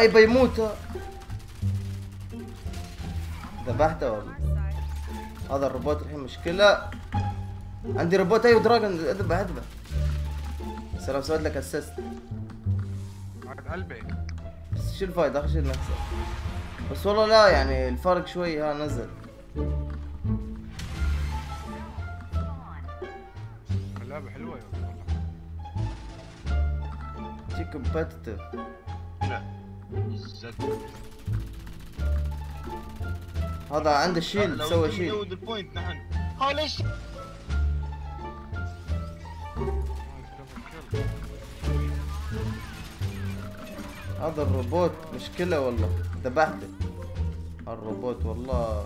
اي بيموت. ذبحته والله. هذا الروبوت الحين مشكلة. عندي روبوت، ايوه دراجون، اذبح اذبح. سلام، سويت لك اسيست. بعد قلبي. بس شو الفايدة؟ اخر شيء نخسر. بس والله لا يعني الفرق شوي، ها نزل. اللعبة حلوة يا والله. شي كومبتيتيف. لا الزق. هذا عنده شيلد، سوى شيلد. لو البوينت نحن هاي ليش؟ هذا الروبوت مشكلة والله، ذبحته الروبوت والله.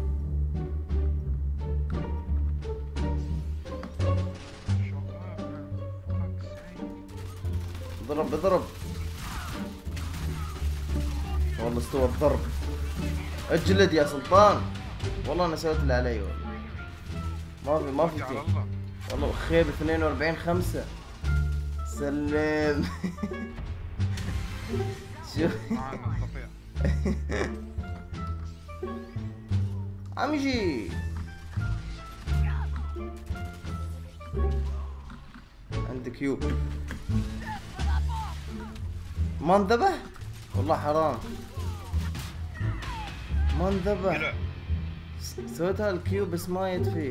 ضرب اضرب والله، استوى الضرب. اجلد يا سلطان. والله انا سويت اللي علي والله. ما في تيم والله. خيب 42-5. سلم. شوف عم يجي. عندك كيوب. ما انذبح والله، حرام ما انذبح. سويتها الكيوب بس ما يطفي.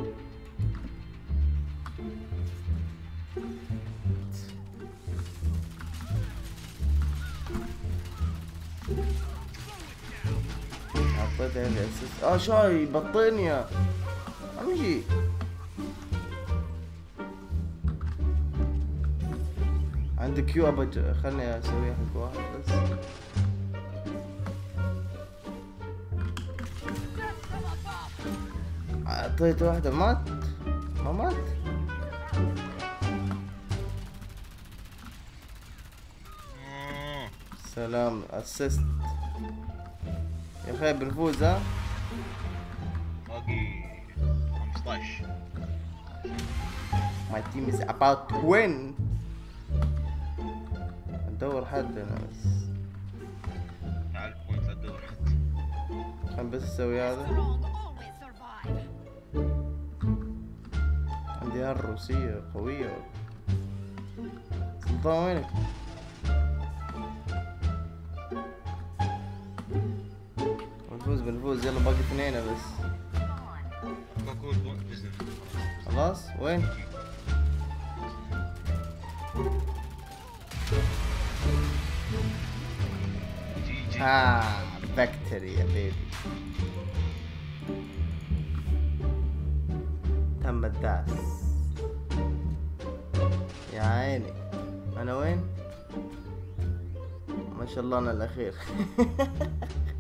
حطيتها في اسيست. شاي بطينيا عم يجي. عندك كيو ابى، خلني اسوي حق واحد بس. اعطيت واحدة مات. ما مات. سلام اسيست يا اخي. بنفوز ها. باقي 15. My team is about to win. ندور حد انا بس. تعال البوينت لا تدور حد. خلينا بس اسوي هذا. عندي هالروسية قوية. سلطان وينك؟ بنفوز يلا، باقي 2 بس. خلاص وين؟ فاكتوري يا بيبي. تم الدعس يا عيني. انا وين؟ ما شاء الله انا الاخير.